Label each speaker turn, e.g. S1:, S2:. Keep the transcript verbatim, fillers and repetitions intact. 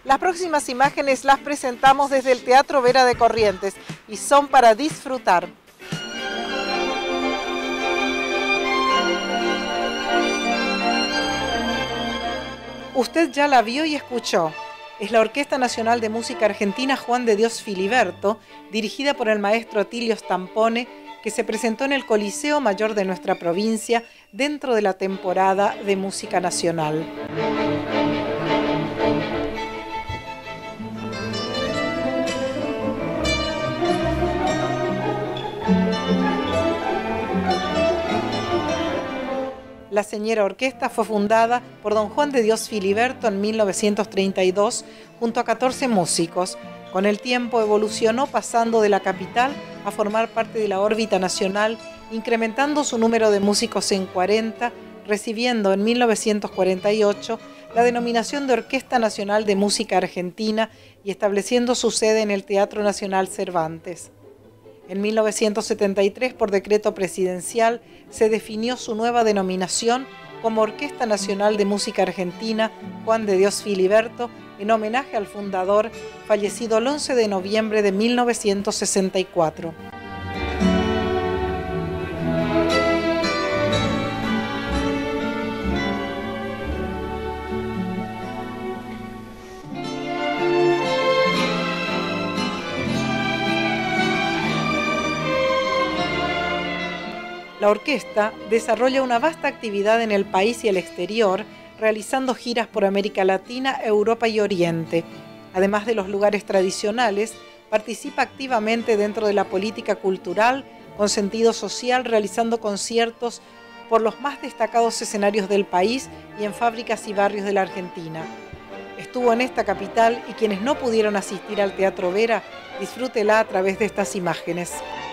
S1: Las próximas imágenes las presentamos desde el Teatro Vera de Corrientes y son para disfrutar. Usted ya la vio y escuchó. Es la Orquesta Nacional de Música Argentina Juan de Dios Filiberto, dirigida por el maestro Atilio Stampone, que se presentó en el Coliseo Mayor de nuestra provincia dentro de la temporada de Música Nacional. La Señera Orquesta fue fundada por don Juan de Dios Filiberto en mil novecientos treinta y dos junto a catorce músicos. Con el tiempo evolucionó pasando de la capital a formar parte de la órbita nacional, incrementando su número de músicos en cuarenta, recibiendo en mil novecientos cuarenta y ocho la denominación de Orquesta Nacional de Música Argentina y estableciendo su sede en el Teatro Nacional Cervantes. En mil novecientos setenta y tres, por decreto presidencial, se definió su nueva denominación como Orquesta Nacional de Música Argentina Juan de Dios Filiberto, en homenaje al fundador, fallecido el once de noviembre de mil novecientos sesenta y cuatro. La orquesta desarrolla una vasta actividad en el país y el exterior, realizando giras por América Latina, Europa y Oriente. Además de los lugares tradicionales, participa activamente dentro de la política cultural, con sentido social, realizando conciertos por los más destacados escenarios del país y en fábricas y barrios de la Argentina. Estuvo en esta capital y quienes no pudieron asistir al Teatro Vera, disfrútela a través de estas imágenes.